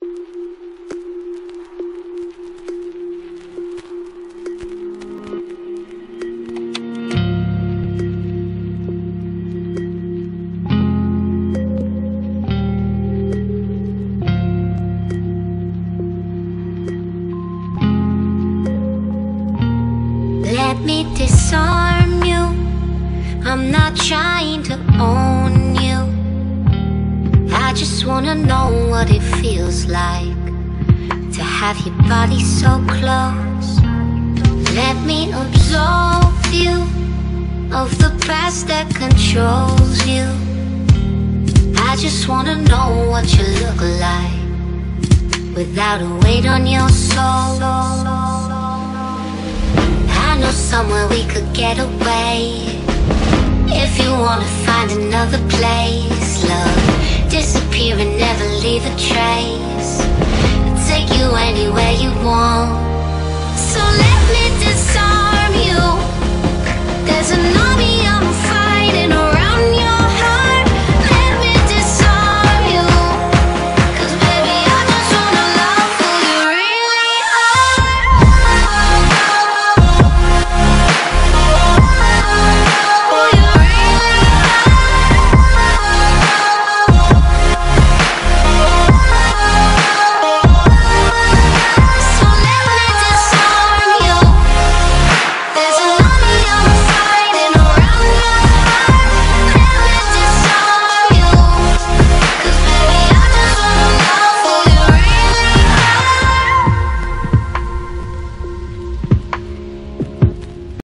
Let me disarm you. I'm not trying to own you. I just wanna know what it feels like to have your body so close. Let me absolve you of the past that controls you. I just wanna know what you look like without a weight on your soul. I know somewhere we could get away. If you wanna find another place, love, disappear and never leave a trace. I'll take you anywhere you want. So